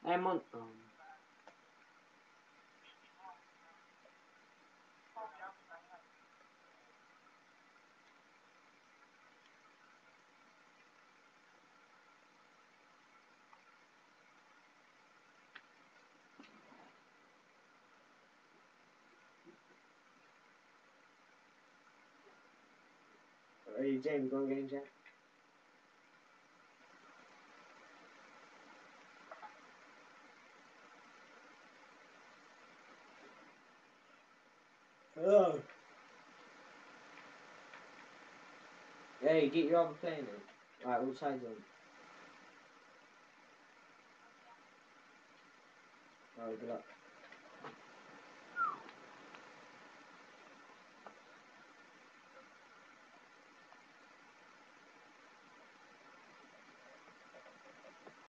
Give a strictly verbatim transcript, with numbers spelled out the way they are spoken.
I'm on. Um, are you James going game chat? Oh. Hey, get your other plane in. Alright, what side's on? Alright, good luck.